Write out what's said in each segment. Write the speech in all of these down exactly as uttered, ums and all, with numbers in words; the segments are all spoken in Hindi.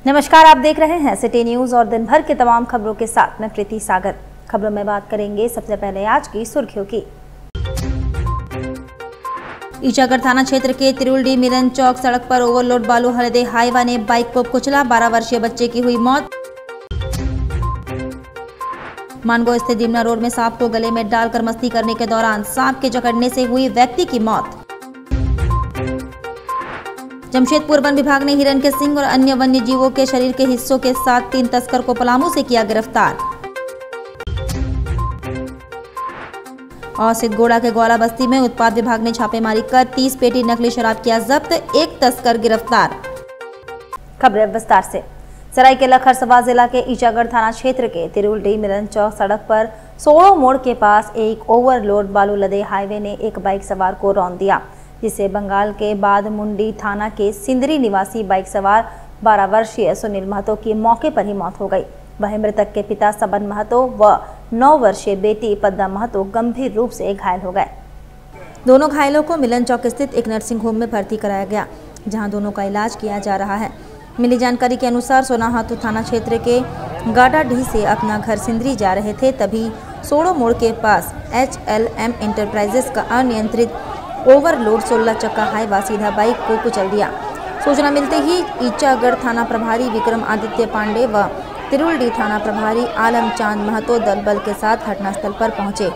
नमस्कार, आप देख रहे हैं सिटी न्यूज और दिन भर के तमाम खबरों के साथ मैं प्रीति सागर। खबरों में बात करेंगे सबसे पहले आज की सुर्खियों की। ईचागढ़ थाना क्षेत्र के तिरुलडी मिलन चौक सड़क पर ओवरलोड बालू हृदय हाईवा ने बाइक को कुचला, बारह वर्षीय बच्चे की हुई मौत। मानगो स्थित डिमना रोड में सांप को गले में डालकर मस्ती करने के दौरान सांप के जकड़ने से हुई व्यक्ति की मौत। जमशेदपुर वन विभाग ने हिरन के सींग और अन्य वन्य जीवों के शरीर के हिस्सों के साथ तीन तस्कर को पलामू से किया गिरफ्तार। और सिद्धगोड़ा के ग्वाला बस्ती में उत्पाद विभाग ने छापेमारी कर तीस पेटी नकली शराब किया जब्त, एक तस्कर गिरफ्तार। खबरें विस्तार से। सरायकेला खरसवां जिला के ईचागढ़ थाना क्षेत्र के तिरुलडी मिलन चौक सड़क पर सोड़ो मोड़ के पास एक ओवरलोड बालू लदे हाईवे ने एक बाइक सवार को रौंद दिया, जिससे बंगाल के बाद मुंडी थाना के सिंदरी निवासी बाइक सवार बारह वर्षीय सुनील महतो की मौके पर ही मौत हो गई। वहीं मृतक के पिता सबन महतो व नौ वर्षीय बेटी पद्मा महतो गंभीर रूप से घायल हो गए। दोनों घायलों को मिलन चौक स्थित एक नर्सिंग होम में भर्ती कराया गया, जहां दोनों का इलाज किया जा रहा है। मिली जानकारी के अनुसार सोनाहातू थाना क्षेत्र के गाडाडीह से अपना घर सिंदरी जा रहे थे, तभी सोड़ो मोड़ के पास एच एल एम इंटरप्राइजेस का अनियंत्रित ओवरलोड सोलह चक्का हाईवा सीधा बाइक को कुचल दिया। सूचना मिलते ही ईचागढ़ थाना प्रभारी विक्रम आदित्य पांडे व तिरुलडी थाना प्रभारी आलम चांद महतो दल बल के साथ घटनास्थल पर पहुंचे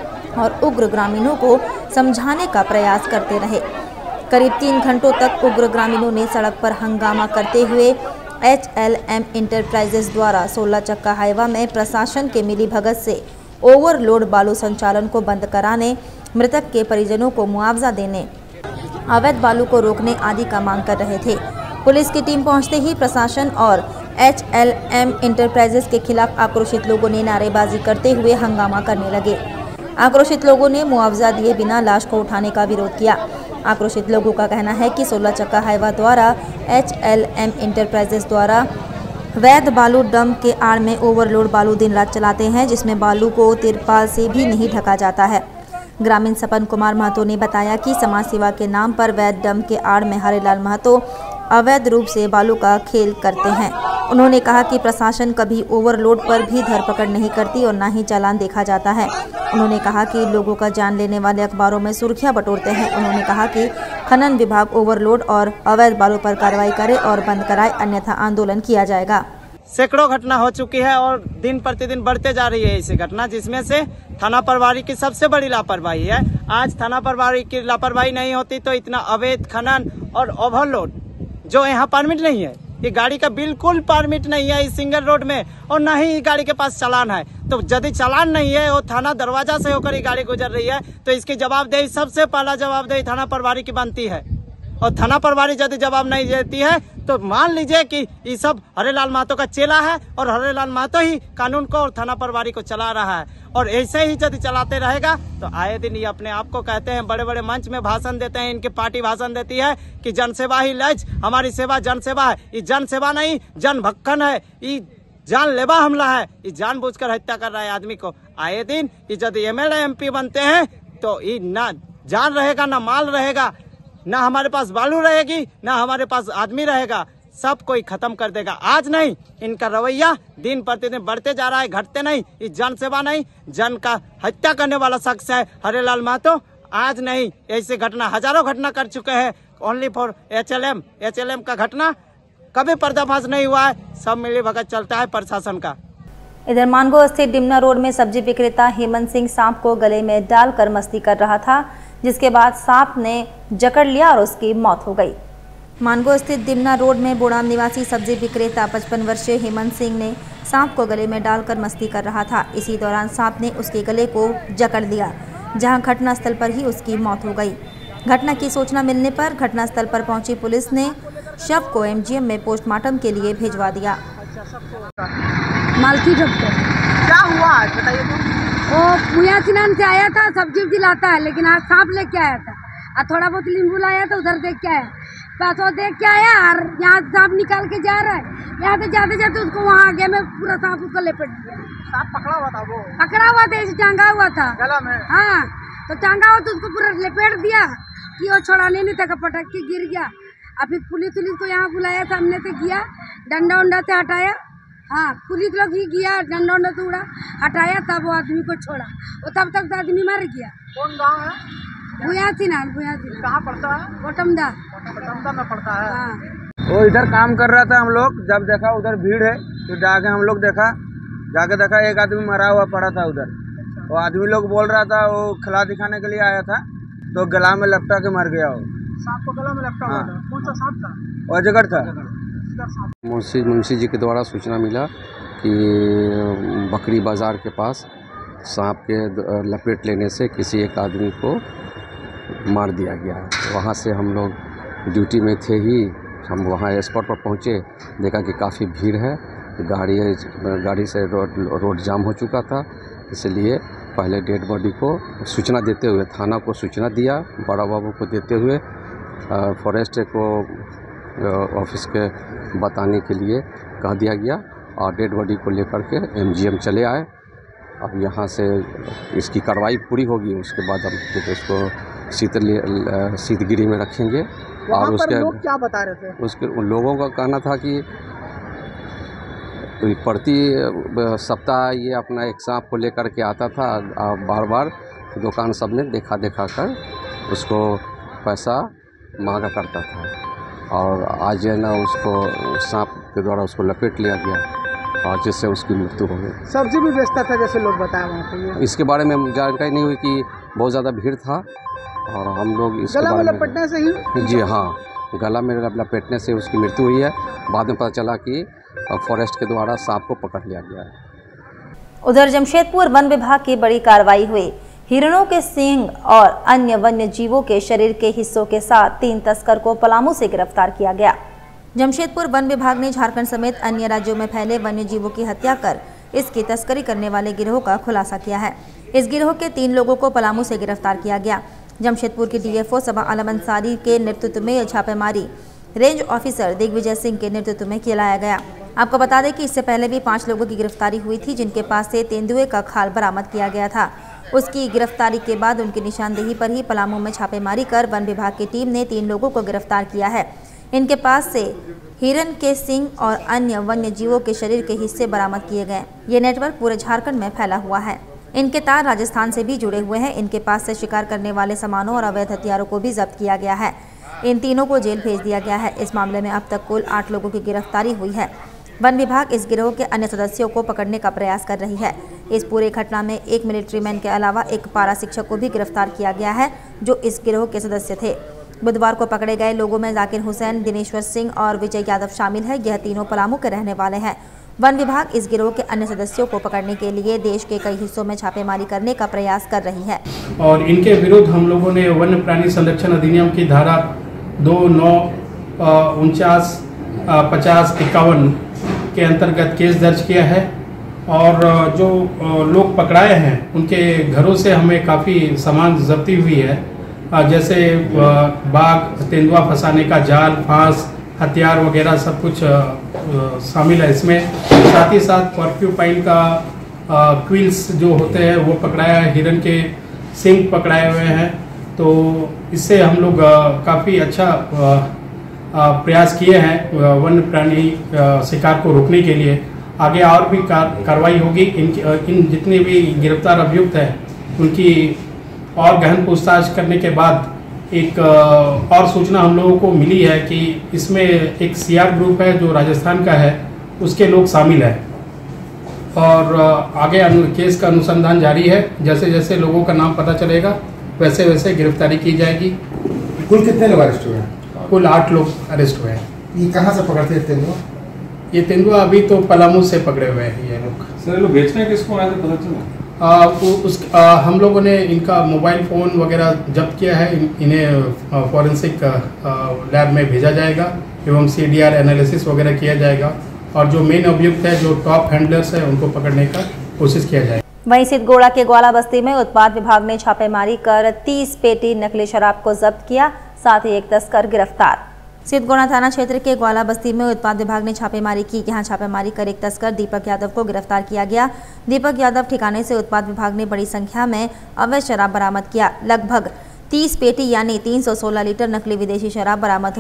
और उग्र ग्रामीणों को समझाने का प्रयास करते रहे। करीब तीन घंटों तक उग्र ग्रामीणों ने सड़क पर हंगामा करते हुए एच एल एम इंटरप्राइजेस द्वारा सोलह चक्का हाईवा में प्रशासन के मिलीभगत से ओवरलोड बालू संचालन को बंद कराने, मृतक के परिजनों को मुआवजा देने, अवैध बालू को रोकने आदि का मांग कर रहे थे। पुलिस की टीम पहुंचते ही प्रशासन और एच एल एम इंटरप्राइजेस के खिलाफ आक्रोशित लोगों ने नारेबाजी करते हुए हंगामा करने लगे। आक्रोशित लोगों ने मुआवजा दिए बिना लाश को उठाने का विरोध किया। आक्रोशित लोगों का कहना है कि सोलह चक्का हाईवा द्वारा एच एल एम इंटरप्राइजेस द्वारा वैध बालू डंप के आड़ में ओवरलोड बालू दिन रात चलाते हैं, जिसमें बालू को तिरपाल से भी नहीं ढका जाता है। ग्रामीण सपन कुमार महतो ने बताया कि समाज सेवा के नाम पर वैध डंप के आड़ में हरेलाल महतो अवैध रूप से बालू का खेल करते हैं। उन्होंने कहा कि प्रशासन कभी ओवरलोड पर भी धरपकड़ नहीं करती और न ही चालान देखा जाता है। उन्होंने कहा कि लोगों का जान लेने वाले अखबारों में सुर्खियां बटोरते हैं। उन्होंने कहा कि खनन विभाग ओवरलोड और अवैध बालू पर कार्रवाई करे और बंद कराए, अन्यथा आंदोलन किया जाएगा। सैकड़ों घटना हो चुकी है और दिन प्रतिदिन बढ़ते जा रही है ऐसी घटना, जिसमें से थाना प्रभारी की सबसे बड़ी लापरवाही है। आज थाना प्रभारी की लापरवाही नहीं होती तो इतना अवैध खनन और ओवरलोड जो यहाँ परमिट नहीं है, ये गाड़ी का बिल्कुल परमिट नहीं है इस सिंगल रोड में, और न ही गाड़ी के पास चालान है। तो यदि चालान नहीं है और थाना दरवाजा से होकर ये गाड़ी गुजर रही है तो इसकी जवाबदेही सबसे पहला जवाबदेही थाना प्रभारी की बनती है। और थाना प्रभारी यदि जवाब नहीं देती है तो मान लीजिए कि ये सब हरेलाल महतो का चेला है और हरेलाल महतो ही कानून को और थाना प्रभारी को चला रहा है। और ऐसे ही यदि चलाते रहेगा तो आए दिन ये अपने आप को कहते हैं, बड़े बड़े मंच में भाषण देते हैं, इनकी पार्टी भाषण देती है कि जनसेवा ही लज, हमारी सेवा जनसेवा है। ये जनसेवा नहीं, जन भक्कन है, ये जानलेवा हमला है, ये जानबूझकर हत्या कर रहा है आदमी को। आए दिन ये यदि M L A M P बनते हैं तो ये ना जान रहेगा, ना माल रहेगा, ना हमारे पास बालू रहेगी, ना हमारे पास आदमी रहेगा, सब कोई खत्म कर देगा। आज नहीं, इनका रवैया दिन प्रतिदिन बढ़ते जा रहा है, घटते नहीं। ये जन सेवा नहीं, जन का हत्या करने वाला शख्स है हरेलाल महतो। आज नहीं, ऐसे घटना हजारों घटना कर चुके हैं। Only for H L M H L M का घटना कभी पर्दाफाश नहीं हुआ है, सब मिली भगत चलता है प्रशासन का। इधर मानगो स्थित डिमना रोड में सब्जी विक्रेता हेमंत सिंह सांप को गले में डालकर मस्ती कर रहा था, जिसके बाद सांप ने जकड़ लिया और उसकी मौत हो गई। मानगो स्थित डिमना रोड में बोड़ाम निवासी सब्जी विक्रेता पचपन वर्षीय हेमंत सिंह ने सांप को गले में डालकर मस्ती कर रहा था। इसी दौरान सांप ने उसके गले को जकड़ लिया, जहां घटनास्थल पर ही उसकी मौत हो गई। घटना की सूचना मिलने पर घटनास्थल पर पहुंची पुलिस ने शव को एम जी एम में पोस्टमार्टम के लिए भिजवा दिया। मालकी डॉक्टर क्या हुआ आज बताइए तो? वो पुया सिनान से आया था, सब्जी उब्जी लाता है, लेकिन आज सांप लेके आया था और थोड़ा बहुत नींबू लाया था, उधर देख के आया, बस वो देख के आया और यहाँ सांप निकाल के जा रहा है। यहाँ से जाते जाते उसको वहाँ आगे में पूरा सांप उसको लेपट दिया। सांप पकड़ा हुआ था? वो पकड़ा हुआ था, ऐसे टांगा हुआ था गला में। हाँ, तो टांगा हुआ तो उसको पूरा लेपेट दिया कि वो छोड़ाने नहीं था, पटक के गिर गया। अभी पुलिस पुलिस को यहाँ बुलाया, सामने से किया, डंडा उंडा से हटाया। हाँ, पुलिस लोग ही गया, डंडा उंडा से उड़ा हटाया, तब वो आदमी को छोड़ा। वो तब तक तो आदमी मर गया। कौन गाँव है? भूया सिनान, भूया सिनान। कहाँ पड़ता है? बटमदा। बटमदा में पड़ता है। हाँ। वो इधर काम कर रहा था, हम लोग जब देखा उधर भीड़ है तो जाके हम लोग देखा, जाके देखा एक आदमी मरा हुआ पड़ा था उधर। वो आदमी लोग बोल रहा था वो खिला दिखाने के लिए आया था, तो गला में लपटा के मर गया। वो सांप को गला में लपटा हुआ था। कौन सा सांप था? अजगर था। मुंशी मुंशी जी के द्वारा सूचना मिला कि बकरी बाज़ार के पास सांप के लपेट लेने से किसी एक आदमी को मार दिया गया है। वहाँ से हम लोग ड्यूटी में थे ही, हम वहाँ स्पॉट पर पहुँचे, देखा कि काफ़ी भीड़ है, गाड़ी गाड़ी से रोड रोड जाम हो चुका था। इसलिए पहले डेड बॉडी को सूचना देते हुए थाना को सूचना दिया, बड़ा बाबू को देते हुए फॉरेस्ट को ऑफिस के बताने के लिए कह दिया गया और डेड बॉडी को लेकर के एमजीएम चले आए। अब यहाँ से इसकी कार्रवाई पूरी होगी, उसके बाद हम तो इसको शीतल शीतगिरी में रखेंगे। और उसके लोग क्या बता रहे थे? उसके उन लोगों का कहना था कि प्रति सप्ताह ये अपना एक सांप को लेकर के आता था, बार बार दुकान सब ने देखा देखा कर उसको पैसा मांगा करता था। और आज है ना उसको सांप के द्वारा उसको लपेट लिया गया और जिससे उसकी मृत्यु हो गई। सब्जी भी बेचता था जैसे लोग बताए वहाँ पे। इसके बारे में जानकारी नहीं हुई कि बहुत ज़्यादा भीड़ था और हम लोग इसके गला में बारे में लपेटने से ही? जी हाँ, गला में लपेटने से उसकी मृत्यु हुई है। बाद में पता चला कि फॉरेस्ट के द्वारा सांप को पकड़ लिया गया है। उधर जमशेदपुर वन विभाग की बड़ी कार्रवाई हुई। हिरणों के सींग और अन्य वन्य जीवों के शरीर के हिस्सों के साथ तीन तस्कर को पलामू से गिरफ्तार किया गया। जमशेदपुर वन विभाग ने झारखंड समेत अन्य राज्यों में फैले वन्य जीवों की हत्या कर इसकी तस्करी करने वाले गिरोह का खुलासा किया है। इस गिरोह के तीन लोगों को पलामू से गिरफ्तार किया गया। जमशेदपुर के डीएफओ सबा आलम अंसारी के नेतृत्व में छापेमारी रेंज ऑफिसर दिग्विजय सिंह के नेतृत्व में किया गया। आपको बता दें कि इससे पहले भी पांच लोगों की गिरफ्तारी हुई थी, जिनके पास से तेंदुए का खाल बरामद किया गया था। उसकी गिरफ्तारी के बाद उनकी निशानदेही पर ही पलामू में छापेमारी कर वन विभाग की टीम ने तीन लोगों को गिरफ्तार किया है। इनके पास से हिरण के सींग और अन्य वन्य जीवों के शरीर के हिस्से बरामद किए गए। ये नेटवर्क पूरे झारखंड में फैला हुआ है। इनके तार राजस्थान से भी जुड़े हुए हैं। इनके पास से शिकार करने वाले सामानों और अवैध हथियारों को भी जब्त किया गया है। इन तीनों को जेल भेज दिया गया है। इस मामले में अब तक कुल आठ लोगों की गिरफ्तारी हुई है। वन विभाग इस गिरोह के अन्य सदस्यों को पकड़ने का प्रयास कर रही है। इस पूरे घटना में एक मिलिट्री मैन के अलावा एक पारा शिक्षक को भी गिरफ्तार किया गया है, जो इस गिरोह के सदस्य थे। बुधवार को पकड़े गए लोगों में जाकिर हुसैन, दिनेश्वर सिंह और विजय यादव शामिल है। यह तीनों पलामू के रहने वाले हैं। वन विभाग इस गिरोह के अन्य सदस्यों को पकड़ने के लिए देश के कई हिस्सों में छापेमारी करने का प्रयास कर रही है। और इनके विरुद्ध हम लोगों ने वन्य प्राणी संरक्षण अधिनियम की धारा दो नौ उनचास पचास इक्यावन के अंतर्गत केस दर्ज किया है। और जो लोग पकड़ाए हैं उनके घरों से हमें काफ़ी सामान जब्ती हुई है, जैसे बाघ, तेंदुआ फंसाने का जाल, फांस, हथियार वगैरह सब कुछ शामिल है इसमें। साथ ही साथ पर्क्यूपाइन का क्विल्स जो होते हैं वो पकड़ाया है, हिरन के सिंग पकड़ाए हुए हैं। तो इससे हम लोग काफ़ी अच्छा प्रयास किए हैं वन्य प्राणी शिकार को रोकने के लिए। आगे और भी कार्रवाई होगी। इन इन जितने भी गिरफ्तार अभियुक्त हैं उनकी और गहन पूछताछ करने के बाद एक और सूचना हम लोगों को मिली है कि इसमें एक सीआर ग्रुप है जो राजस्थान का है, उसके लोग शामिल हैं। और आगे केस का अनुसंधान जारी है। जैसे जैसे लोगों का नाम पता चलेगा वैसे वैसे गिरफ्तारी की जाएगी। कुल कितने लोग अरेस्ट हुए हैं? कुल आठ लोग अरेस्ट हुए हैं। ये कहाँ से पकड़ते हैं तेंदुआ? ये तेंदुआ अभी तो पलामू से पकड़े हुए हैं ये लोग। सर लोग बेचने किसको आए थे पता चला? आ, उस आ, हम लोगों ने इनका मोबाइल फ़ोन वगैरह जब्त किया है। इन, इन्हें फॉरेंसिक लैब में भेजा जाएगा एवं सीडीआर एनालिसिस वगैरह किया जाएगा। और जो मेन अभियुक्त है, जो टॉप हैंडलर्स है, उनको पकड़ने का कोशिश किया जाएगा। वहीं सिद्धगोड़ा के ग्वाला बस्ती में उत्पाद विभाग ने छापेमारी कर तीस पेटी नकली शराब को जब्त किया, साथ ही एक तस्कर गिरफ्तार। सिद्धगोड़ा थाना क्षेत्र के ग्वाला बस्ती में उत्पाद विभाग ने छापेमारी की। यहां छापेमारी कर एक तस्कर दीपक यादव को गिरफ्तार किया गया। दीपक यादव ठिकाने से उत्पाद विभाग ने बड़ी संख्या में अवैध शराब बरामद किया। लगभग तीस पेटी यानी तीन सौ सोलह लीटर नकली विदेशी शराब बरामद हुए।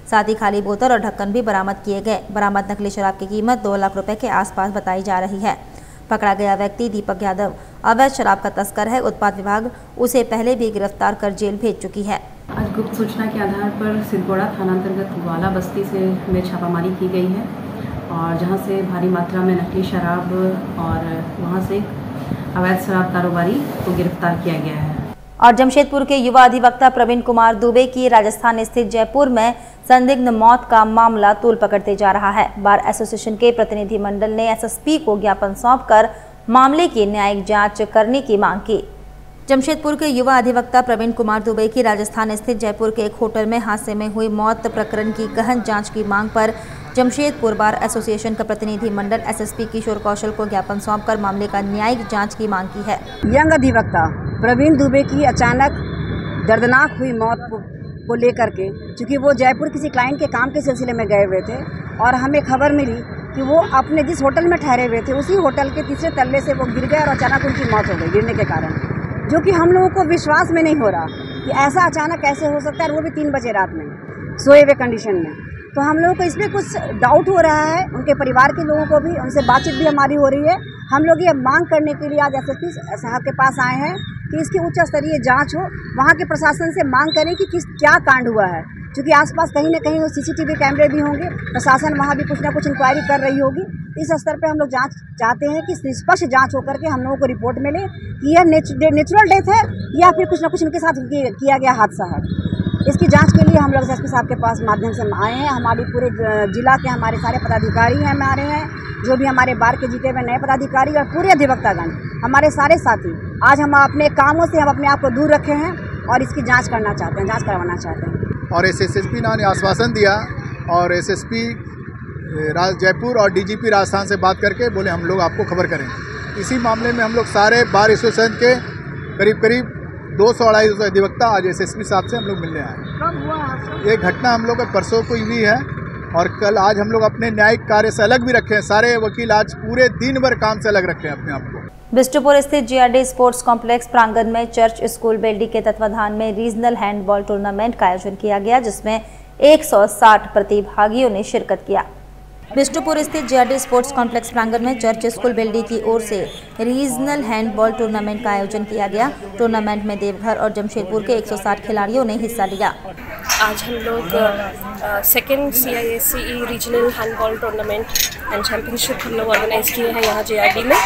साथ ही खाली बोतल और ढक्कन भी बरामद किए गए। बरामद नकली शराब की कीमत दो लाख रुपए के आसपास बताई जा रही है। पकड़ा गया व्यक्ति दीपक यादव अवैध शराब का तस्कर है। उत्पाद विभाग उसे पहले भी गिरफ्तार कर जेल भेज चुकी है। आज गुप्त सूचना के आधार पर सिद्धगोड़ा थाना अंतर्गत ग्वाला बस्ती से में छापामारी की गई है और जहां से भारी मात्रा में नकली शराब और वहां से अवैध शराब कारोबारी को गिरफ्तार किया गया है। और जमशेदपुर के युवा अधिवक्ता प्रवीण कुमार दुबे की राजस्थान स्थित जयपुर में संदिग्ध मौत का मामला तूल पकड़ते जा रहा है। बार एसोसिएशन के प्रतिनिधि मंडल ने एसएसपी को ज्ञापन सौंपकर मामले की न्यायिक जांच करने की मांग की। जमशेदपुर के युवा अधिवक्ता प्रवीण कुमार दुबे की राजस्थान स्थित जयपुर के एक होटल में हादसे में हुई मौत प्रकरण की गहन जांच की मांग पर जमशेदपुर बार एसोसिएशन का प्रतिनिधि मंडल एसएसपी किशोर कौशल को ज्ञापन सौंपकर मामले का न्यायिक जांच की मांग की है। यंग अधिवक्ता प्रवीण दुबे की अचानक दर्दनाक हुई मौत को, को लेकर के, चूँकि वो जयपुर किसी क्लाइंट के काम के सिलसिले में गए हुए थे और हमें खबर मिली कि वो अपने जिस होटल में ठहरे हुए थे उसी होटल के तीसरे तल्ले से वो गिर गए और अचानक उनकी मौत हो गई गिरने के कारण, जो कि हम लोगों को विश्वास में नहीं हो रहा कि ऐसा अचानक कैसे हो सकता है, और वो भी तीन बजे रात में सोए हुए कंडीशन में। तो हम लोगों को इसमें कुछ डाउट हो रहा है, उनके परिवार के लोगों को भी, उनसे बातचीत भी हमारी हो रही है। हम लोग ये मांग करने के लिए आज एसएसपी साहब के पास आए हैं कि इसकी उच्च स्तरीय जांच हो, वहाँ के प्रशासन से मांग करें कि किस क्या कांड हुआ है, क्योंकि आसपास कहीं ना कहीं वो सीसीटीवी कैमरे भी होंगे, प्रशासन वहाँ भी कुछ ना कुछ इंक्वायरी कर रही होगी। इस स्तर पे हम लोग जांच चाहते हैं कि निष्पक्ष जांच होकर के हम लोगों को रिपोर्ट मिले कि यह नेचुरल डेथ है या फिर कुछ ना कुछ इनके साथ किया गया हादसा है। इसकी जांच के लिए हम लोग एसएसपी साहब के पास माध्यम से आए हैं। हमारी पूरे जिला के हमारे सारे पदाधिकारी हैं हमारे हैं जो भी हमारे बार के जीते हुए नए पदाधिकारी और पूरे अधिवक्तागण हमारे सारे साथी, आज हम अपने कामों से हम अपने आप को दूर रखे हैं और इसकी जांच करना चाहते हैं, जांच करवाना चाहते हैं। और एसएसपी ने आश्वासन दिया और एसएसपी जयपुर और डीजीपी राजस्थान से बात करके बोले हम लोग आपको खबर करेंगे। इसी मामले में हम लोग सारे बार एसोसिएशन के करीब करीब दो सौ अढ़ाई सौ अधिवक्ता आज एसएसपी साहब से हम लोग मिलने आए। ये घटना हम लोग परसों को हुई है और कल आज हम लोग अपने न्यायिक कार्य से अलग भी रखे हैं। सारे वकील आज पूरे दिन भर काम से अलग रखे हैं अपने आप को। बिष्टुपुर स्थित जीआरडी स्पोर्ट्स कॉम्प्लेक्स प्रांगण में चर्च स्कूल बेल्डी के तत्वाधान में रीजनल हैंडबॉल टूर्नामेंट का आयोजन किया गया, जिसमें एक सौ साठ प्रतिभागियों ने शिरकत किया। बिष्टुपुर स्थित जीआरडी स्पोर्ट्स कॉम्प्लेक्स प्रांगण में चर्च स्कूल बेल्डी की ओर से रीजनल हैंडबॉल टूर्नामेंट का आयोजन किया गया। टूर्नामेंट में देवघर और जमशेदपुर के एक सौ साठ खिलाड़ियों ने हिस्सा लिया। आज हम लोग second C I S C E regional handball tournament and championship हम लोग ऑर्गेनाइज किए हैं यहाँ जीआरडी में,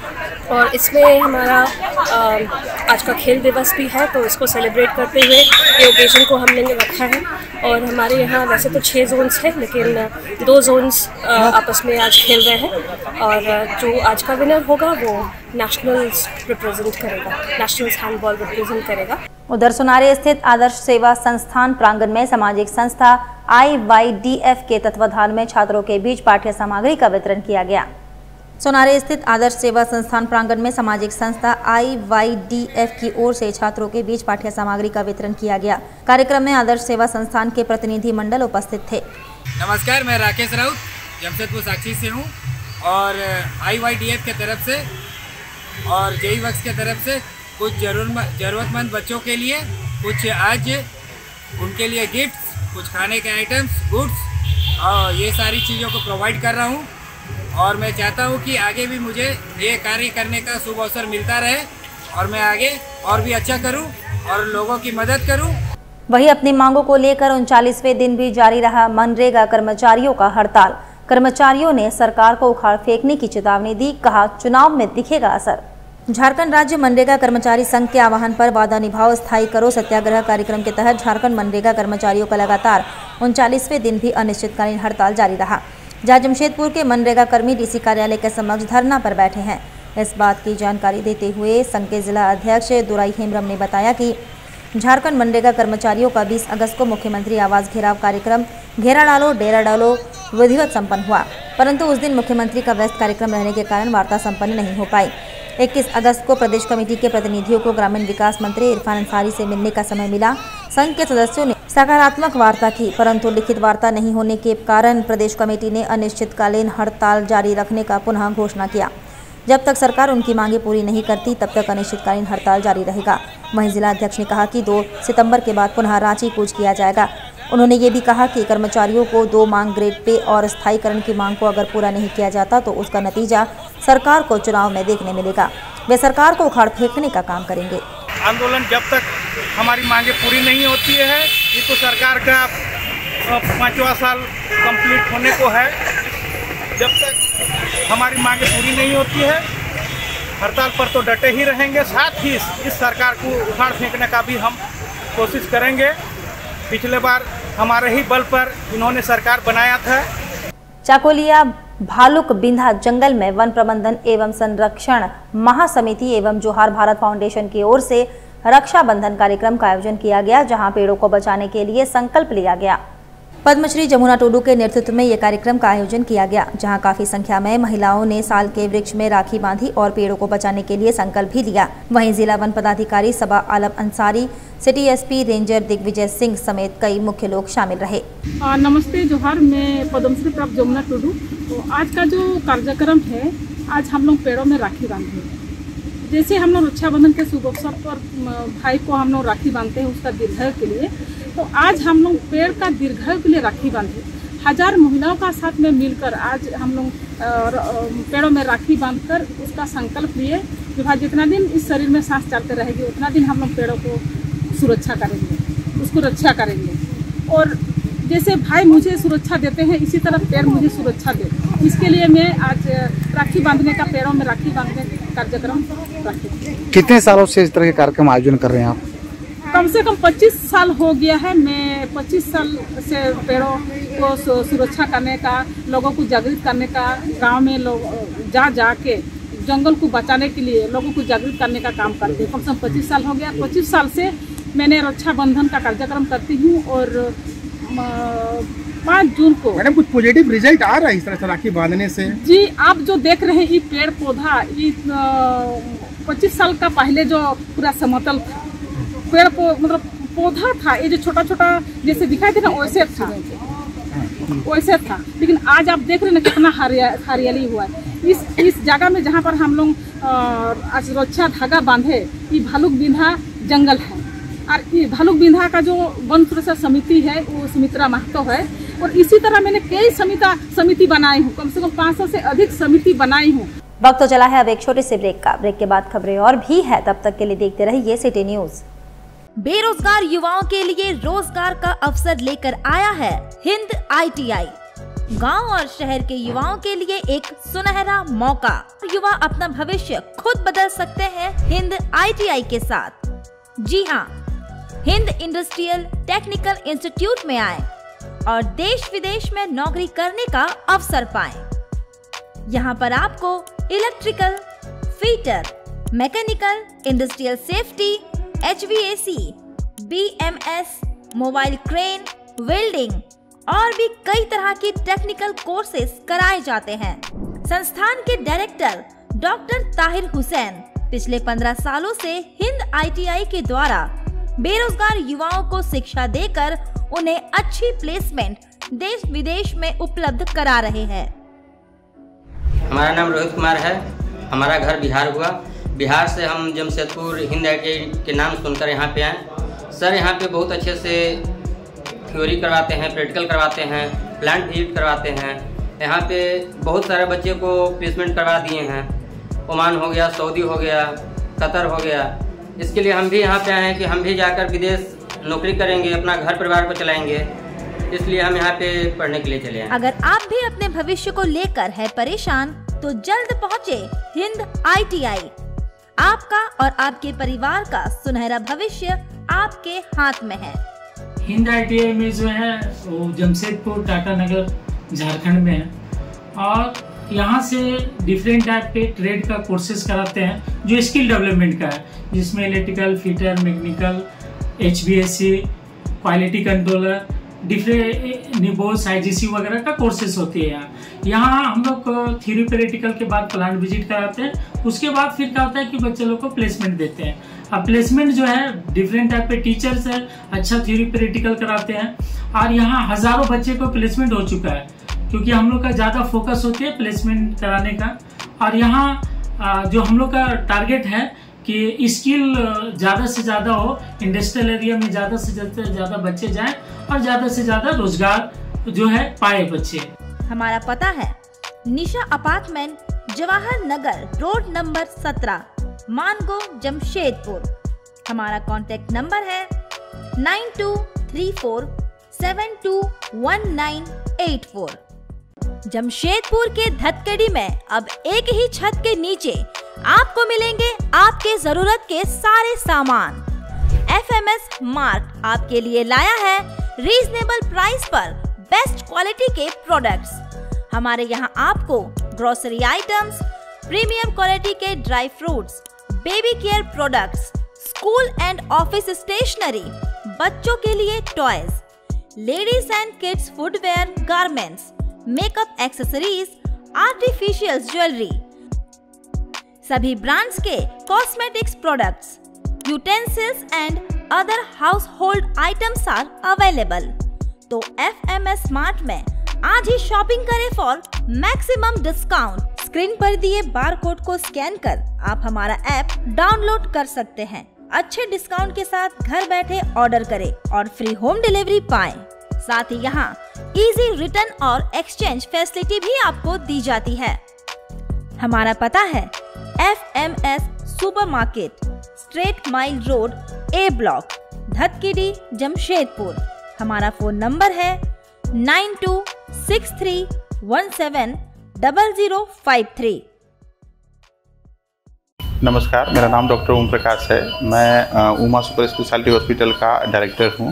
और इसमें हमारा आ, आज का खेल दिवस भी है, तो इसको सेलिब्रेट करते हुए ये ओकेजन को हमने रखा है। और हमारे यहाँ वैसे तो छः जोन्स हैं, लेकिन दो जोन्स आपस में आज खेल रहे हैं और जो आज का विनर होगा वो नेशनल्स रिप्रेजेंट करेगा, नेशनल्स हैंडबॉल रिप्रेजेंट करेगा। उधर सोनारे स्थित आदर्श सेवा संस्थान प्रांगण में सामाजिक संस्था आई वाई डी एफ के तत्वाधान में छात्रों के बीच पाठ्य सामग्री का वितरण किया गया। सोनारे स्थित आदर्श सेवा संस्थान प्रांगण में सामाजिक संस्था आई वाई डी एफ की ओर से छात्रों के बीच पाठ्य सामग्री का वितरण किया गया। कार्यक्रम में आदर्श सेवा संस्थान के प्रतिनिधि मंडल उपस्थित थे। नमस्कार, मैं राकेश राउत जमशेदपुर साक्षी से हूँ और आई वाई डी एफ के तरफ से और जेई वर्क्स के तरफ से कुछ ज़रूरतमंद बच्चों के लिए कुछ आज उनके लिए गिफ्ट्स, कुछ खाने के आइटम्स, गुड्स और ये सारी चीज़ों को प्रोवाइड कर रहा हूँ। और मैं चाहता हूँ कि आगे भी मुझे ये कार्य करने का शुभ अवसर मिलता रहे और मैं आगे और भी अच्छा करूँ और लोगों की मदद करूँ। वहीं अपनी मांगों को लेकर उनचालीसवें दिन भी जारी रहा मनरेगा कर्मचारियों का हड़ताल। कर्मचारियों ने सरकार को उखाड़ फेंकने की चेतावनी दी, कहा चुनाव में दिखेगा असर। झारखंड राज्य मनरेगा कर्मचारी संघ के आह्वान पर वादा निभाओ स्थायी करो सत्याग्रह कार्यक्रम के तहत झारखंड मनरेगा कर्मचारियों का लगातार उनचालीसवें दिन भी अनिश्चितकालीन हड़ताल जारी रहा, जहां जमशेदपुर के मनरेगा कर्मी डीसी कार्यालय के समक्ष धरना पर बैठे हैं। इस बात की जानकारी देते हुए संघ के जिला अध्यक्ष दुराई हेमब्रम ने बताया कि झारखंड मनरेगा कर्मचारियों का बीस अगस्त को मुख्यमंत्री आवास घेराव कार्यक्रम घेरा डालो डेरा डालो विधिवत संपन्न हुआ, परंतु उस दिन मुख्यमंत्री का व्यस्त कार्यक्रम रहने के कारण वार्ता संपन्न नहीं हो पाई। इक्कीस अगस्त को प्रदेश कमेटी के प्रतिनिधियों को ग्रामीण विकास मंत्री इरफान अंसारी से मिलने का समय मिला। संघ के सदस्यों ने सकारात्मक वार्ता की, परंतु लिखित वार्ता नहीं होने के कारण प्रदेश कमेटी ने अनिश्चितकालीन हड़ताल जारी रखने का पुनः घोषणा किया। जब तक सरकार उनकी मांगे पूरी नहीं करती तब तक अनिश्चितकालीन हड़ताल जारी रहेगा। वहीं जिला अध्यक्ष ने कहा कि दो सितंबर के बाद पुनः रांची कूच किया जाएगा। उन्होंने ये भी कहा कि कर्मचारियों को दो मांग ग्रेड पे और स्थायीकरण की मांग को अगर पूरा नहीं किया जाता तो उसका नतीजा सरकार को चुनाव में देखने मिलेगा। वे सरकार को उखाड़ फेंकने का काम करेंगे। आंदोलन जब तक हमारी मांगे पूरी नहीं होती है, ये तो सरकार का पाँचवा साल कंप्लीट होने को है, जब तक हमारी मांगे पूरी नहीं होती है हड़ताल पर तो डटे ही रहेंगे। साथ ही इस सरकार को उखाड़ फेंकने का भी हम कोशिश करेंगे। पिछले बार हमारे ही बल पर इन्होंने सरकार बनाया था। चाकोलिया भालुक बिंधा जंगल में वन प्रबंधन एवं संरक्षण महासमिति एवं जोहार भारत फाउंडेशन की ओर से रक्षाबंधन कार्यक्रम का आयोजन किया गया, जहां पेड़ों को बचाने के लिए संकल्प लिया गया। पद्मश्री जमुना टुडू के नेतृत्व में यह कार्यक्रम का आयोजन किया गया, जहां काफी संख्या में महिलाओं ने साल के वृक्ष में राखी बांधी और पेड़ों को बचाने के लिए संकल्प भी लिया। वहीं जिला वन पदाधिकारी Saba Alam Ansari, city SP ranger Digvijay Singh समेत कई मुख्य लोग शामिल रहे। आ, नमस्ते जोहार, मैं पद्मश्री प्राप्त जमुना टुडू। तो आज का जो कार्यक्रम है, आज हम लोग पेड़ों में राखी बांधे। जैसे हम लोग रक्षाबंधन के शुभ अवसर पर भाई को हम लोग राखी बांधते हैं उसका दीर्घायु के लिए, तो आज हम लोग पेड़ का दीर्घायु के लिए राखी बांधे। हजार महिलाओं का साथ में मिलकर आज हम लोग पेड़ों में राखी बांधकर उसका संकल्प लिए कि भाई जितना दिन इस शरीर में सांस चलते रहेगी उतना दिन हम लोग पेड़ों को सुरक्षा करेंगे, उसको रक्षा करेंगे। और जैसे भाई मुझे सुरक्षा देते हैं इसी तरह पेड़ मुझे सुरक्षा दे, इसके लिए मैं आज राखी बांधने का, पेड़ों में राखी बांधने का कार्यक्रम रखी। कितने सालों से इस तरह के कार्यक्रम आयोजन कर रहे हैं आप? कम से कम पच्चीस साल हो गया है। मैं पच्चीस साल से पेड़ों को सुरक्षा करने का, लोगों को जागृत करने का, गांव में लोग जा जा के जंगल को बचाने के लिए लोगों को जागृत करने का काम करते हैं। कम से कम पच्चीस साल हो गया। पच्चीस साल से मैंने रक्षाबंधन का कार्यक्रम करती हूँ और पाँच जून को मैडम कुछ पॉजिटिव रिजल्ट आ रहा है इस तरह से राखी बांधने से? जी, आप जो देख रहे हैं ये पेड़ पौधा, ये पच्चीस साल का पहले जो पूरा समतल था, पेड़ को मतलब पौधा था, ये जो छोटा छोटा जैसे दिखाई दे ना वैसे था वैसे था लेकिन आज आप देख रहे हैं ना कितना हरिया हरियाली हुआ है। इस इस जगह में जहाँ पर हम लोग आज रक्षा धागा बांधे, ये भालुक बिंधा जंगल है और ये भालुक बिंधा का जो वन सुरक्षा समिति है वो सुमित्रा महतो है। और इसी तरह मैंने कई समिता समिति बनाई हूँ, कम से कम पाँच सौ से अधिक समिति बनाई हूँ। वक्त तो चला है अब एक छोटे से ब्रेक का। ब्रेक के बाद खबरें और भी है, तब तक के लिए देखते रहिए सिटी न्यूज। बेरोजगार युवाओं के लिए रोजगार का अवसर लेकर आया है हिंद आई टी आई। गांव और शहर के युवाओं के लिए एक सुनहरा मौका। युवा अपना भविष्य खुद बदल सकते हैं हिंद आई टी आई के साथ। जी हां, हिंद इंडस्ट्रियल टेक्निकल इंस्टीट्यूट में आए और देश विदेश में नौकरी करने का अवसर पाएं। यहाँ पर आपको electrical, fitter, mechanical, industrial safety, H V A C, B M S, mobile crane, welding और भी कई तरह की टेक्निकल कोर्सेज कराए जाते हैं। संस्थान के डायरेक्टर डॉक्टर ताहिर हुसैन पिछले पंद्रह सालों से हिंद आई टी आई के द्वारा बेरोजगार युवाओं को शिक्षा देकर उन्हें अच्छी प्लेसमेंट देश विदेश में उपलब्ध करा रहे हैं। हमारा नाम रोहित कुमार है, हमारा घर बिहार हुआ। बिहार से हम Jamshedpur Hind I T I के नाम सुनकर यहाँ पे आए। सर यहाँ पे बहुत अच्छे से थ्योरी करवाते हैं, प्रैक्टिकल करवाते हैं, प्लांट विजिट करवाते हैं। यहाँ पे बहुत सारे बच्चे को प्लेसमेंट करवा दिए हैं। ओमान हो गया, सऊदी हो गया, कतर हो गया। इसके लिए हम भी यहाँ पे आए हैं कि हम भी जाकर विदेश नौकरी करेंगे, अपना घर परिवार को चलाएंगे, इसलिए हम यहाँ पे पढ़ने के लिए चले आए। अगर आप भी अपने भविष्य को लेकर है परेशान तो जल्द पहुँचे हिंद आई टी आई। आपका और आपके परिवार का सुनहरा भविष्य आपके हाथ में है। हिंद आई टी आई में जो है वो जमशेदपुर टाटा नगर झारखंड में है और यहाँ से डिफरेंट टाइप के ट्रेड का कोर्सेज कराते हैं जो स्किल डेवलपमेंट का है, जिसमें electrical, fitter, mechanical, H B A C, quality controller, different निबोस, आई जी सी वगैरह का कोर्सेज होती है। यहाँ यहाँ हम लोग थ्योरी प्रैक्टिकल के बाद प्लांट विजिट कराते हैं। उसके बाद फिर क्या होता है कि बच्चे लोग को प्लेसमेंट देते हैं। अब प्लेसमेंट जो है डिफरेंट टाइप के टीचर्स है, अच्छा थ्योरी प्रैक्टिकल कराते हैं और यहाँ हजारों बच्चे को प्लेसमेंट हो चुका है, क्योंकि हम लोग का ज्यादा फोकस होती है प्लेसमेंट कराने का। और यहाँ जो हम लोग का टारगेट है कि स्किल ज़्यादा से ज़्यादा हो, इंडस्ट्रियल एरिया में ज़्यादा से ज़्यादा बच्चे जाएं और ज़्यादा से ज़्यादा रोजगार जो है पाए बच्चे। हमारा पता है Nisha apartment, Jawahar Nagar road number सत्रह, मानगो, जमशेदपुर। हमारा कॉन्टेक्ट नंबर है nine two three four seven two one nine eight four. Jamshedpur के धतकड़ी में अब एक ही छत के नीचे आपको मिलेंगे आपके जरूरत के सारे सामान। एफ एम एस मार्ट आपके लिए लाया है रीजनेबल प्राइस पर बेस्ट क्वालिटी के प्रोडक्ट्स। हमारे यहाँ आपको ग्रोसरी आइटम्स, प्रीमियम क्वालिटी के dry fruits, baby care products, school and office stationery, बच्चों के लिए toys, ladies and kids footwear, garments, makeup accessories, artificial jewellery, सभी ब्रांड्स के cosmetics products, utensils and other household items are available. तो एफ एम एस स्मार्ट में आज ही शॉपिंग करें फॉर मैक्सिमम डिस्काउंट। स्क्रीन पर दिए बार कोड को स्कैन कर आप हमारा ऐप डाउनलोड कर सकते हैं। अच्छे डिस्काउंट के साथ घर बैठे ऑर्डर करें और फ्री होम डिलीवरी पाएं। साथ ही यहाँ इजी रिटर्न और एक्सचेंज फैसिलिटी भी आपको दी जाती है। हमारा पता है F M S supermarket, straight mile road, A block, Dhatkidih, Jamshedpur. हमारा फोन नंबर है nine two six three one seven double zero five three. नमस्कार, मेरा नाम डॉक्टर ओम प्रकाश है। मैं उमा सुपर स्पेशलिटी हॉस्पिटल का डायरेक्टर हूँ।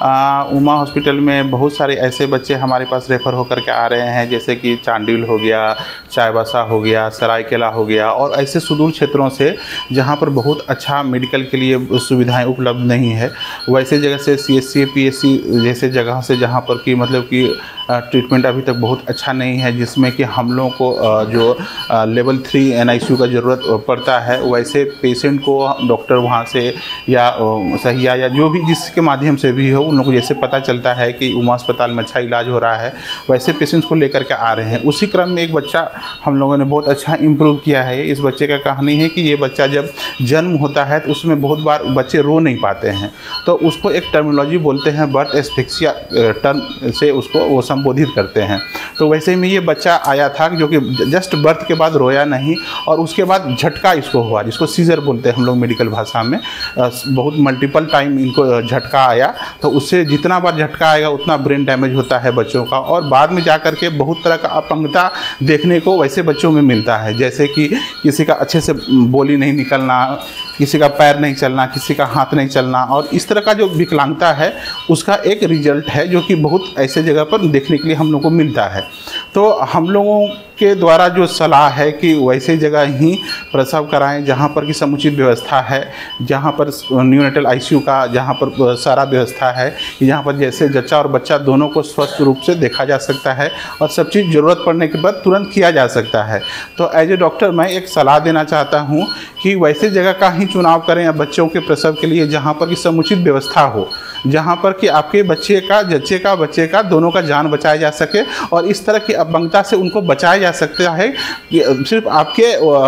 उमा हॉस्पिटल में बहुत सारे ऐसे बच्चे हमारे पास रेफ़र होकर के आ रहे हैं, जैसे कि चांडिल हो गया, चाईबासा हो गया, सरायकेला हो गया, और ऐसे सुदूर क्षेत्रों से जहाँ पर बहुत अच्छा मेडिकल के लिए सुविधाएं उपलब्ध नहीं है, वैसे जगह से C S C P S C जैसे जगह से जहाँ पर कि मतलब कि ट्रीटमेंट अभी तक बहुत अच्छा नहीं है, जिसमें कि हम लोगों को जो level three N I C U का ज़रूरत पड़ता है, वैसे पेशेंट को डॉक्टर वहाँ से या सहिया या जो भी जिसके माध्यम से भी हो, उन लोगों को जैसे पता चलता है कि उमा अस्पताल में अच्छा इलाज हो रहा है, वैसे पेशेंट्स को लेकर के आ रहे हैं। उसी क्रम में एक बच्चा हम लोगों ने बहुत अच्छा इम्प्रूव किया है। इस बच्चे का कहानी है कि ये बच्चा जब जन्म होता है तो उसमें बहुत बार बच्चे रो नहीं पाते हैं, तो उसको एक टर्मिनोलॉजी बोलते हैं, बर्थ एस्फिक्सिया टर्म से उसको वो संबोधित करते हैं। तो वैसे में ये बच्चा आया था जो कि जस्ट बर्थ के बाद रोया नहीं, और उसके बाद झटका इसको हुआ, जिसको सीजर बोलते हैं हम लोग मेडिकल भाषा में। बहुत मल्टीपल टाइम इनको झटका आया, तो उससे जितना बार झटका आएगा उतना ब्रेन डैमेज होता है बच्चों का, और बाद में जाकर के बहुत तरह का अपंगता देखने को वैसे बच्चों में मिलता है, जैसे कि किसी का अच्छे से बोली नहीं निकलना, किसी का पैर नहीं चलना, किसी का हाथ नहीं चलना, और इस तरह का जो विकलांगता है उसका एक रिजल्ट है जो कि बहुत ऐसे जगह पर देखने के लिए हम लोग को मिलता है। तो हम लोगों के द्वारा जो सलाह है कि वैसे जगह ही प्रसव कराएं जहां पर कि समुचित व्यवस्था है, जहां पर न्यूनेटल आई सी यू का जहां पर सारा व्यवस्था है, जहां पर जैसे जच्चा और बच्चा दोनों को स्वस्थ रूप से देखा जा सकता है और सब चीज़ ज़रूरत पड़ने के बाद तुरंत किया जा सकता है। तो एज ए डॉक्टर मैं एक सलाह देना चाहता हूँ कि वैसे जगह का ही चुनाव करें या बच्चों के प्रसव के लिए जहाँ पर कि समुचित व्यवस्था हो, जहाँ पर कि आपके बच्चे का जच्चे का बच्चे का दोनों का जान बचाया जा सके, और इस तरह की अपंगता से उनको बचाया जा सकता है कि सिर्फ आपके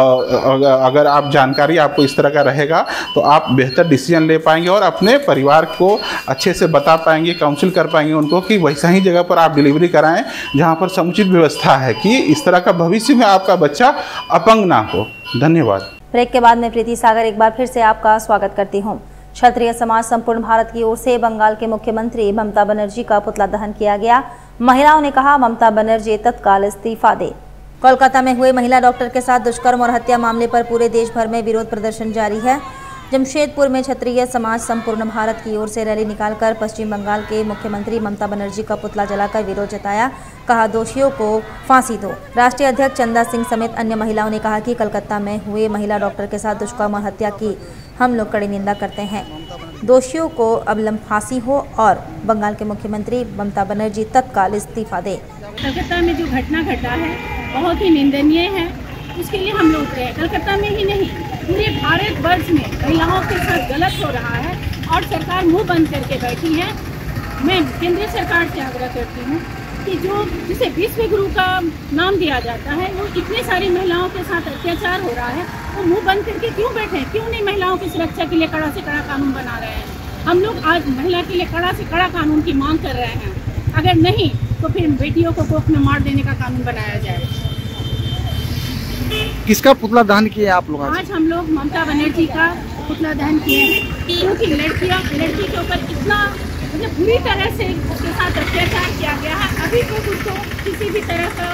अगर आप जानकारी आपको इस तरह का रहेगा तो आप बेहतर डिसीजन ले पाएंगे और अपने परिवार को अच्छे से बता पाएंगे, काउंसिल कर पाएंगे उनको कि वैसा ही जगह पर आप डिलीवरी कराएं जहाँ पर समुचित व्यवस्था है, कि इस तरह का भविष्य में आपका बच्चा अपंग ना हो। धन्यवाद। ब्रेक के बाद मैं प्रीति सागर एक बार फिर से आपका स्वागत करती हूँ। क्षत्रिय समाज संपूर्ण भारत की ओर से बंगाल के मुख्यमंत्री ममता बनर्जी का पुतला दहन किया गया। महिलाओं ने कहा ममता बनर्जी तत्काल इस्तीफा दे। कोलकाता में हुए महिला डॉक्टर के साथ दुष्कर्म और हत्या मामले पर पूरे देश भर में विरोध प्रदर्शन जारी है। जमशेदपुर में क्षत्रिय समाज संपूर्ण भारत की ओर से रैली निकालकर पश्चिम बंगाल के मुख्यमंत्री ममता बनर्जी का पुतला जलाकर विरोध जताया। कहा दोषियों को फांसी दो। राष्ट्रीय अध्यक्ष चंदा सिंह समेत अन्य महिलाओं ने कहा कि कलकत्ता में हुए महिला डॉक्टर के साथ दुष्कर्म और हत्या की हम लोग कड़ी निंदा करते हैं। दोषियों को अविलंब फांसी हो और बंगाल के मुख्यमंत्री ममता बनर्जी तत्काल इस्तीफा दे। कलकत्ता में जो घटना घटा है बहुत ही निंदनीय है, उसके लिए हम लोग गए। कलकत्ता में ही नहीं, पूरे भारत वर्ष में महिलाओं के साथ गलत हो रहा है और सरकार मुंह बंद करके बैठी है। मैं केंद्रीय सरकार से आग्रह करती हूँ कि जो जिसे विश्व गुरु का नाम दिया जाता है, वो इतनी सारी महिलाओं के साथ अत्याचार हो रहा है, वो मुंह बंद करके क्यों बैठे? क्यों नहीं महिलाओं की सुरक्षा के लिए कड़ा से कड़ा कानून बना रहे हैं? हम लोग आज महिला के लिए कड़ा से कड़ा कानून की मांग कर रहे हैं। अगर नहीं तो फिर बेटियों को कोख में मार देने का कानून बनाया जाए। किसका पुतला दहन किया आप लोग? आज हम लोग ममता बनर्जी का पुतला दहन किए हैं, क्योंकि लड़कियां लड़की के ऊपर इतना मतलब बुरी तरह से उसके साथ अत्याचार किया गया है। अभी तक तो उसको किसी भी तरह का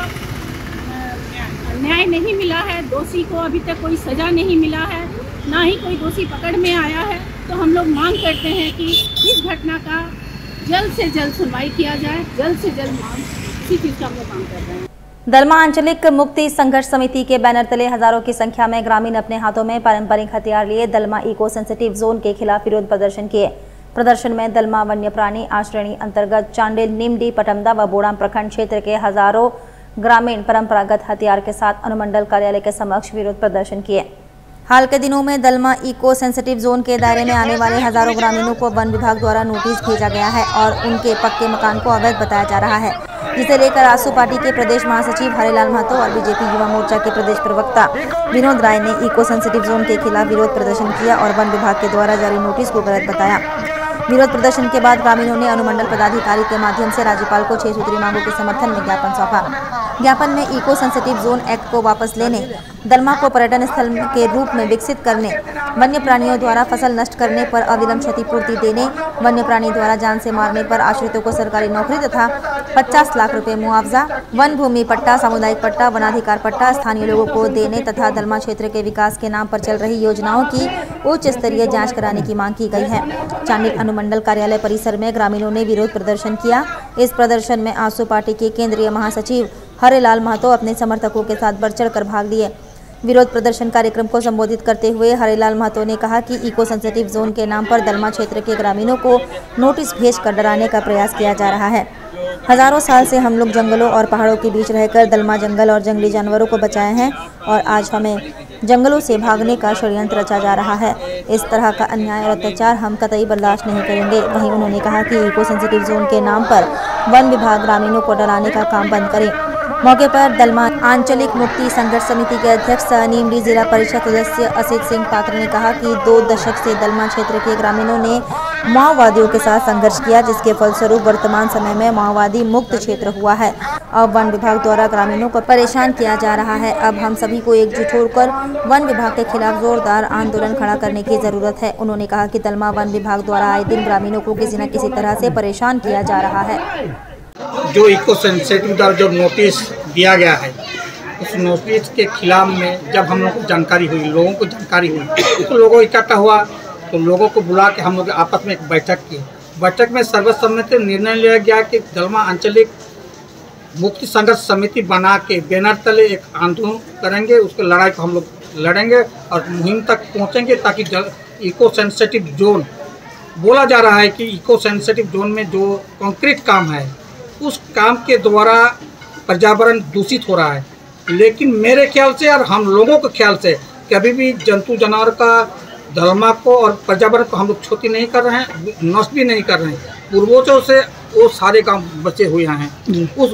न्याय नहीं मिला है। दोषी को अभी तक कोई सजा नहीं मिला है, ना ही कोई दोषी पकड़ में आया है। तो हम लोग मांग करते हैं कि इस घटना का जल्द से जल्द सुनवाई किया जाए, जल्द से जल्द मांग इसी चीज़ का हम लोग मांग कर रहे हैं। दलमा आंचलिक मुक्ति संघर्ष समिति के बैनर तले हजारों की संख्या में ग्रामीण अपने हाथों में पारंपरिक हथियार लिए दलमा इको सेंसिटिव जोन के खिलाफ विरोध प्रदर्शन किए। प्रदर्शन में दलमा वन्य प्राणी आश्रयणी अंतर्गत चांडिल, निमडी, पटमदा व बोड़ाम प्रखंड क्षेत्र के हजारों ग्रामीण परंपरागत हथियार के साथ अनुमंडल कार्यालय के समक्ष विरोध प्रदर्शन किए। हाल के दिनों में दलमा इको सेंसिटिव जोन के दायरे में आने वाले हजारों ग्रामीणों को वन विभाग द्वारा नोटिस भेजा गया है और उनके पक्के मकान को अवैध बताया जा रहा है, जिसे लेकर आसू पार्टी के प्रदेश महासचिव हरिलाल महतो और बीजेपी युवा मोर्चा के प्रदेश प्रवक्ता विनोद राय ने इको सेंसिटिव जोन के खिलाफ विरोध प्रदर्शन किया और वन विभाग के द्वारा जारी नोटिस को गलत बताया। विरोध प्रदर्शन के बाद ग्रामीणों ने अनुमंडल पदाधिकारी के माध्यम से राज्यपाल को छह सूत्री मांगों के समर्थन में ज्ञापन सौंपा। ज्ञापन में इको सेंसिटिव जोन एक्ट को वापस लेने, दलमा को पर्यटन स्थल के रूप में विकसित करने, वन्य प्राणियों द्वारा फसल नष्ट करने पर अविलंब क्षतिपूर्ति देने, वन्य प्राणी द्वारा जान से मारने पर आश्रितों को सरकारी नौकरी तथा पचास लाख रुपए मुआवजा, वन भूमि पट्टा, सामुदायिक पट्टा, वनाधिकार पट्टा स्थानीय लोगों को देने तथा दलमा क्षेत्र के विकास के नाम पर चल रही योजनाओं की उच्च स्तरीय जाँच कराने की मांग की गई है। चांडिल अनुमंडल कार्यालय परिसर में ग्रामीणों ने विरोध प्रदर्शन किया। इस प्रदर्शन में आसू पार्टी के केंद्रीय महासचिव हरिलाल महतो अपने समर्थकों के साथ बढ़ चढ़ कर भाग लिए। विरोध प्रदर्शन कार्यक्रम को संबोधित करते हुए हरिलाल महतो ने कहा कि इको सेंसिटिव जोन के नाम पर दलमा क्षेत्र के ग्रामीणों को नोटिस भेजकर डराने का प्रयास किया जा रहा है। हजारों साल से हम लोग जंगलों और पहाड़ों के बीच रहकर दलमा जंगल और जंगली जानवरों को बचाए हैं और आज हमें जंगलों से भागने का षड्यंत्र रचा जा रहा है। इस तरह का अन्याय और अत्याचार हम कतई बर्दाश्त नहीं करेंगे। वहीं उन्होंने कहा कि इको सेंसिटिव जोन के नाम पर वन विभाग ग्रामीणों को डराने का काम बंद करे। मौके पर दलमा आंचलिक मुक्ति संघर्ष समिति के अध्यक्ष नीमडी जिला परिषद सदस्य असित सिंह पात्र ने कहा कि दो दशक से दलमा क्षेत्र के ग्रामीणों ने माओवादियों के साथ संघर्ष किया, जिसके फलस्वरूप वर्तमान समय में माओवादी मुक्त क्षेत्र हुआ है। अब वन विभाग द्वारा ग्रामीणों को परेशान किया जा रहा है। अब हम सभी को एकजुट होकर वन विभाग के खिलाफ जोरदार आंदोलन खड़ा करने की जरूरत है। उन्होंने कहा कि दलमा वन विभाग द्वारा आए दिन ग्रामीणों को किसी न किसी तरह से परेशान किया जा रहा है। जो इको सेंसिटिव द्वारा जो नोटिस दिया गया है, उस नोटिस के खिलाफ में जब हम लोग को जानकारी हुई, लोगों को जानकारी हुई, तो लोगों इकट्ठा हुआ, तो लोगों को बुला के हम लोग आपस में एक बैठक की। बैठक में सर्वसम्मति निर्णय लिया गया कि दलमा आंचलिक मुक्ति संघर्ष समिति बना के बैनर तले एक आंदोलन करेंगे, उसके लड़ाई को हम लोग लड़ेंगे और मुहिम तक पहुँचेंगे, ताकि इको सेंसिटिव जोन बोला जा रहा है कि इको सेंसिटिव जोन में जो कंक्रीट काम है, उस काम के द्वारा पर्यावरण दूषित हो रहा है। लेकिन मेरे ख्याल से और हम लोगों के ख्याल से कभी भी जंतु जानवर का, दलमा को और पर्यावरण को हम लोग क्षति नहीं कर रहे हैं, नष्ट भी नहीं कर रहे हैं। पूर्वजों से वो सारे काम बचे हुए हैं। उस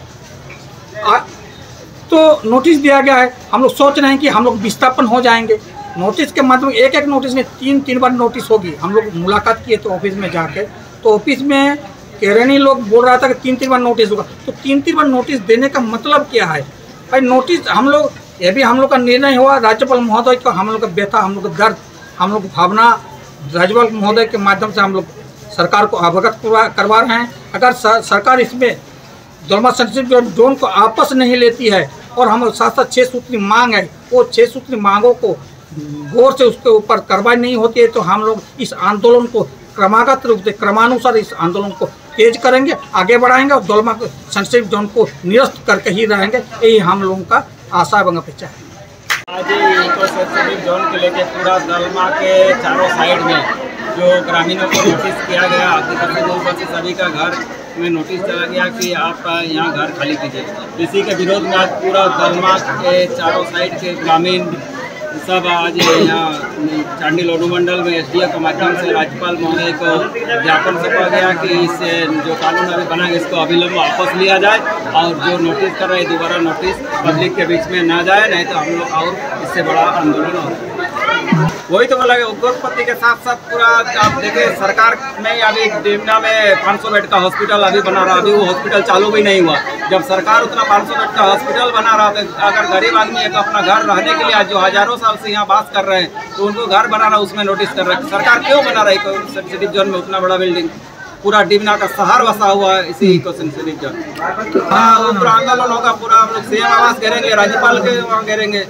आ, तो नोटिस दिया गया है। हम लोग सोच रहे हैं कि हम लोग विस्थापन हो जाएंगे। नोटिस के माध्यम एक एक नोटिस में तीन तीन बार नोटिस होगी। हम लोग मुलाकात किए तो ऑफिस में जाके, तो ऑफिस में केरनी लोग बोल रहा था कि तीन तीन बार नोटिस होगा। तो तीन तीन बार नोटिस देने का मतलब क्या है भाई? नोटिस हम लोग, ये भी हम लोग का निर्णय हुआ, राज्यपाल महोदय का हम लोग का व्यथा, हम लोग का दर्द, हम लोग भावना राज्यपाल महोदय के माध्यम से हम लोग सरकार को अवगत करवा रहे हैं। अगर सर, सरकार इसमें दलमा सेंसिटिव जोन को आपस नहीं लेती है और हम साथ साथ छः सूत्री मांग है, वो छः सूत्री मांगों को गौर से उसके ऊपर कार्रवाई नहीं होती है, तो हम लोग इस आंदोलन को क्रमागत रूप से क्रमानुसार इस आंदोलन को तेज करेंगे, आगे बढ़ाएंगे और दलमा सेंसिटिव जोन को निरस्त करके ही रहेंगे। यही हम लोगों का आशा एवं अपेक्षा है। आज इको सेंसिटिव जोन के लेके पूरा दलमा के चारों साइड में जो ग्रामीणों को नोटिस किया गया, आदिवासी लोगों से सभी का घर में नोटिस चला गया कि आप यहाँ घर खाली कीजिए। इसी के विरोध में आज पूरा दलमा के चारों साइड के ग्रामीण सब आज यहाँ चांडिल अनुमंडल में एसडीओ के माध्यम से राज्यपाल महोदय को ज्ञापन सौंपा गया कि इस जो कानून अभी बना इसको अविलंब वापस लिया जाए और जो नोटिस कर रहे हैं दोबारा नोटिस पब्लिक के बीच में ना जाए, नहीं तो हम लोग और इससे बड़ा आंदोलन हो। वही तो बोला उद्योगपति के साथ साथ पूरा आप देखें सरकार में अभी डेमना में पाँच सौ बेड का हॉस्पिटल अभी बना रहा, अभी वो हॉस्पिटल चालू भी नहीं हुआ। जब सरकार उतना पाँच सौ बेड का हॉस्पिटल बना रहा तो अगर गरीब आदमी एक अपना घर रहने के लिए आज जो हजारों साल से यहाँ बात कर रहे हैं तो उनको घर बनाना उसमें नोटिस कर रहे हैं। सरकार क्यों बना रही है सेंसिटिव जोन में उतना बड़ा बिल्डिंग? पूरा डिमना का शहर बसा हुआ है इसी इको सेंसिटिव जोन। हाँ, वो पूरा आंदोलन होगा, पूरा हम लोग सीएम आवास घेरेंगे, राज्यपाल के वहाँ घेरेंगे।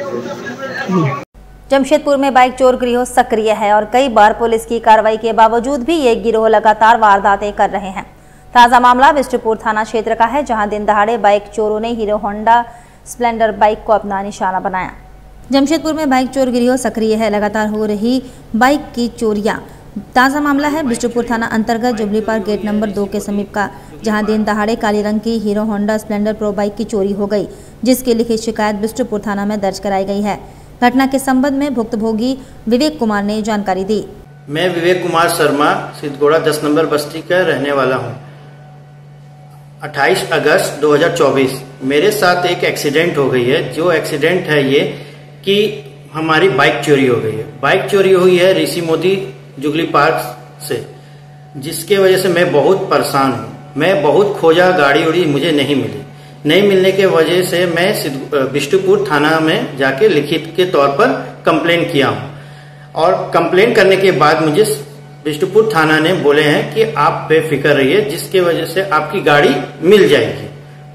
जमशेदपुर में बाइक चोर गिरोह सक्रिय है और कई बार पुलिस की कार्रवाई के बावजूद भी ये गिरोह लगातार वारदातें कर रहे हैं। ताजा मामला बिष्टुपुर थाना क्षेत्र का है, जहां दिन दहाड़े बाइक चोरों ने हीरो होंडा स्प्लेंडर बाइक को अपना निशाना बनाया। जमशेदपुर में बाइक चोर गिरोह सक्रिय है, लगातार हो रही बाइक की चोरियां। ताजा मामला है बिष्टुपुर थाना अंतर्गत जुबली पार्क गेट नंबर दो के समीप का, जहां दिन दहाड़े काली रंग की Hero Honda Splendor Pro bike की चोरी हो गई, जिसकी लिखित शिकायत बिष्टुपुर थाना में दर्ज कराई गई है। घटना के संबंध में भुक्तभोगी विवेक कुमार ने जानकारी दी। मैं विवेक कुमार शर्मा सिद्धगोड़ा दस नंबर बस्ती का रहने वाला हूं। अट्ठाईस अगस्त दो हज़ार चौबीस मेरे साथ एक एक्सीडेंट हो गई है। जो एक्सीडेंट है ये कि हमारी बाइक चोरी हो गई है। बाइक चोरी हुई है ऋषि मोदी जुगली पार्क से, जिसके वजह से मैं बहुत परेशान हूँ। मैं बहुत खोजा, गाड़ी उड़ी मुझे नहीं मिली। नहीं मिलने के वजह से मैं बिष्टुपुर थाना में जाके लिखित के तौर पर कंप्लेन किया हूँ और कंप्लेन करने के बाद मुझे बिष्टुपुर थाना ने बोले हैं कि आप बेफिक्र रहिए, जिसके वजह से आपकी गाड़ी मिल जाएगी।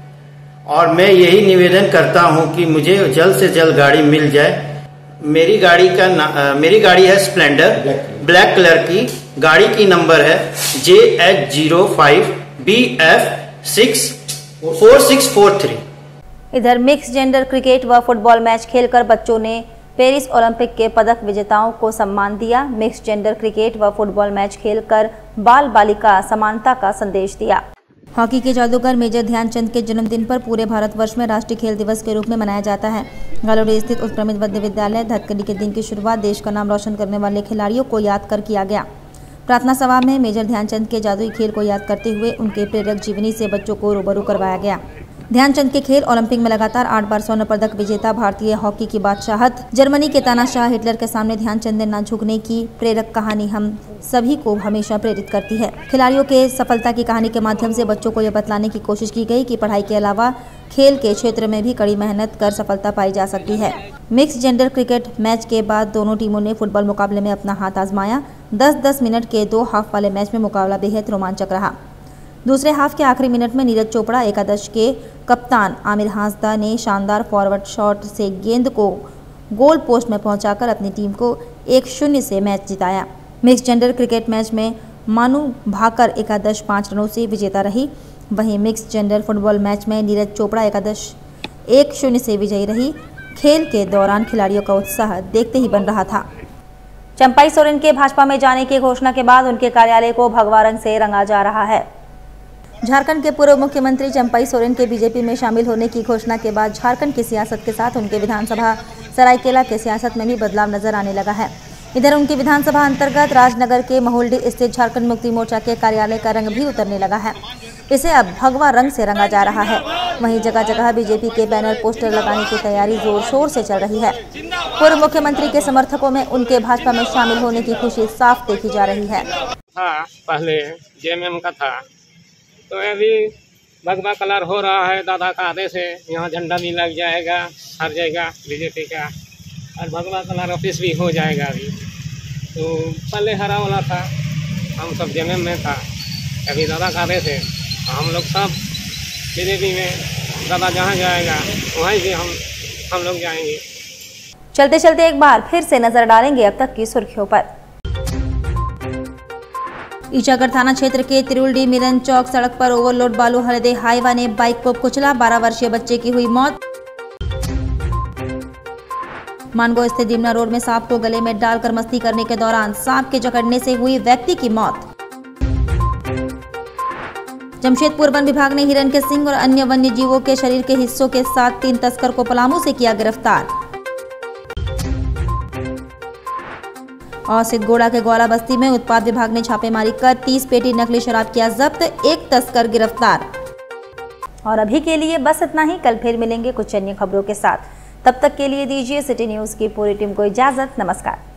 और मैं यही निवेदन करता हूं कि मुझे जल्द से जल्द गाड़ी मिल जाए। मेरी गाड़ी का आ, मेरी गाड़ी है स्प्लेंडर, ब्लैक कलर की। गाड़ी की नंबर है J H zero five B F six four six four three. इधर मिक्स जेंडर क्रिकेट व फुटबॉल मैच खेलकर बच्चों ने पेरिस ओलंपिक के पदक विजेताओं को सम्मान दिया। मिक्स जेंडर क्रिकेट व फुटबॉल मैच खेलकर बाल बालिका समानता का संदेश दिया। हॉकी के जादूगर मेजर ध्यानचंद के जन्मदिन पर पूरे भारतवर्ष में राष्ट्रीय खेल दिवस के रूप में मनाया जाता है। गालोडी स्थित उत्क्रमित मध्य विद्यालय धतकड़ी के दिन की शुरुआत देश का नाम रोशन करने वाले खिलाड़ियों को याद कर किया गया। प्रार्थना सभा में मेजर ध्यानचंद के जादुई खेल को याद करते हुए उनके प्रेरक जीवनी से बच्चों को रूबरू करवाया गया। ध्यानचंद के खेल ओलंपिक में लगातार आठ बार स्वर्ण पदक विजेता भारतीय हॉकी की बादशाहत जर्मनी के तानाशाह हिटलर के सामने ध्यानचंद ने न झुकने की प्रेरक कहानी हम सभी को हमेशा प्रेरित करती है। खिलाड़ियों के सफलता की कहानी के माध्यम से बच्चों को यह बतलाने की कोशिश की गई कि पढ़ाई के अलावा खेल के क्षेत्र में भी कड़ी मेहनत कर सफलता पाई जा सकती है। मिक्स जेंडर क्रिकेट मैच के बाद दोनों टीमों ने फुटबॉल मुकाबले में अपना हाथ आजमाया। दस दस मिनट के दो हाफ वाले मैच में मुकाबला बेहद रोमांचक रहा। दूसरे हाफ के आखिरी मिनट में नीरज चोपड़ा एकादश के कप्तान आमिर हांसदा ने शानदार फॉरवर्ड शॉट से गेंद को गोल पोस्ट में पहुंचाकर अपनी टीम को एक शून्य से मैच जिताया। मिक्स जेंडर क्रिकेट मैच में मानू भाकर एकादश पाँच रनों से विजेता रही। वहीं मिक्स जेंडर फुटबॉल मैच में नीरज चोपड़ा एकादश एक शून्य से विजयी रही। खेल के दौरान खिलाड़ियों का उत्साह देखते ही बन रहा था। चंपाई सोरेन के भाजपा में जाने की घोषणा के बाद उनके कार्यालय को भगवा रंग से रंगा जा रहा है। झारखंड के पूर्व मुख्यमंत्री चंपाई सोरेन के बीजेपी में शामिल होने की घोषणा के बाद झारखंड की सियासत के साथ उनके विधानसभा सरायकेला के सियासत में भी बदलाव नजर आने लगा है। इधर उनकी विधानसभा अंतर्गत राजनगर के महुलडी स्थित झारखंड मुक्ति मोर्चा के कार्यालय का रंग भी उतरने लगा है। इसे अब भगवा रंग से रंगा जा रहा है। वहीं जगह जगह बीजेपी के बैनर पोस्टर लगाने की तैयारी जोर शोर से चल रही है। पूर्व मुख्यमंत्री के समर्थकों में उनके भाजपा में शामिल होने की खुशी साफ देखी जा रही है। हाँ, पहले जेएमएम का था तो अभी भगवा कलर हो रहा है। दादा का आदेश है, यहाँ झंडा भी लग जाएगा हर जगह बीजेपी का, और भगवा कलर ऑफिस भी हो जाएगा। अभी तो पहले हरा वाला था, हम सब जेएमएम में था। अभी दादा का आदेश है, हम लोग सब बीजेपी में, दादा जहाँ जाएगा वहीं भी हम हम लोग जाएंगे। चलते चलते एक बार फिर से नजर डालेंगे अब तक की सुर्खियों पर। ईचागढ़ थाना क्षेत्र के तिरुलडी मिलन चौक सड़क पर ओवरलोड बालू हृदय हाईवा ने बाइक को कुचला। बारह वर्षीय बच्चे की हुई मौत। मानगो स्थित दिमना रोड में सांप को गले में डालकर मस्ती करने के दौरान सांप के जकड़ने से हुई व्यक्ति की मौत। जमशेदपुर वन विभाग ने हिरन के सींग और अन्य वन्य जीवों के शरीर के हिस्सों के साथ तीन तस्कर को पलामू से किया गिरफ्तार। और सिद्धगोड़ा के ग्वाला बस्ती में उत्पाद विभाग ने छापेमारी कर तीस पेटी नकली शराब किया जब्त, एक तस्कर गिरफ्तार। और अभी के लिए बस इतना ही। कल फिर मिलेंगे कुछ अन्य खबरों के साथ। तब तक के लिए दीजिए सिटी न्यूज की पूरी टीम को इजाजत। नमस्कार।